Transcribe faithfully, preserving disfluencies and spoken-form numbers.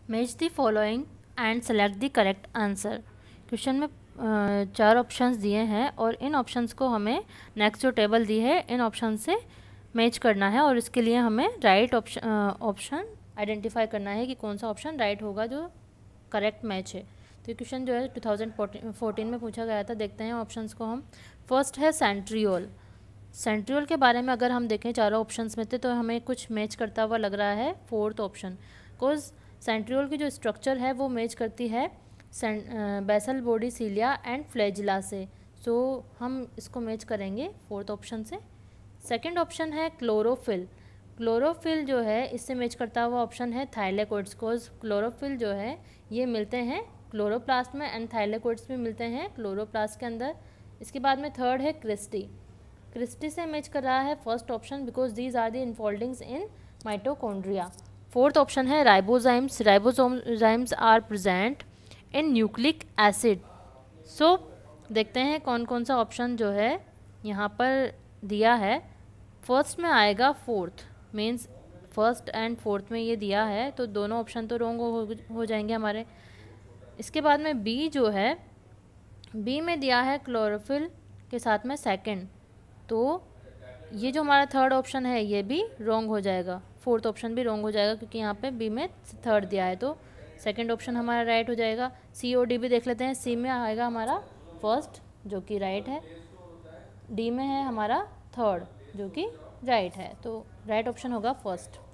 Match the following and select the correct answer. Question में अ, चार ऑप्शंस दिए हैं और इन ऑप्शंस को हमें नेक्स्ट जो टेबल दी है इन ऑप्शन से मैच करना है और इसके लिए हमें राइट ऑप्शन ऑप्शन आइडेंटिफाई करना है कि कौन सा ऑप्शन राइट होगा जो करेक्ट मैच है। तो ये क्वेश्चन जो है टू थाउजेंड फोर्टीन में पूछा गया था। देखते हैं ऑप्शंस को हम। फर्स्ट है सेंट्रियोल। सेंट्रियोल के बारे में अगर हम देखें चारों ऑप्शंस में थे तो हमें कुछ मैच करता हुआ लग रहा है फोर्थ ऑप्शन। बिकॉज सेंट्रियोल की जो स्ट्रक्चर है वो मैच करती है basal body cilia and flagella से। सो so, हम इसको मैच करेंगे फोर्थ ऑप्शन से। सेकंड ऑप्शन है क्लोरोफिल। क्लोरोफिल जो है इससे मैच करता हुआ ऑप्शन है थाइलेकोइड्स। कोज क्लोरोफिल जो है ये मिलते हैं क्लोरोप्लास्ट में एंड थाइलेकोइड्स भी मिलते हैं क्लोरोप्लास्ट के अंदर। इसके बाद में थर्ड है क्रिस्टी। क्रिस्टी से मैच कर रहा है first option because these are the infoldings in mitochondria. Fourth option है ribozymes. Ribozymes are present in nucleic acid. So देखते हैं कौन कौन सा ऑप्शन जो है यहाँ पर दिया है। फर्स्ट में आएगा fourth, means first and fourth में ये दिया है तो दोनों ऑप्शन तो रॉन्ग हो, हो जाएंगे हमारे। इसके बाद में बी जो है, बी में दिया है क्लोरोफिल के साथ में सेकंड, तो ये जो हमारा थर्ड ऑप्शन है ये भी रॉन्ग हो जाएगा। फोर्थ ऑप्शन भी रॉन्ग हो जाएगा क्योंकि यहाँ पे बी में थर्ड दिया है तो सेकंड ऑप्शन हमारा राइट हो जाएगा। सी और डी भी देख लेते हैं। सी में आएगा हमारा फर्स्ट जो कि राइट है, डी में है हमारा थर्ड जो कि राइट है, तो राइट ऑप्शन होगा फर्स्ट।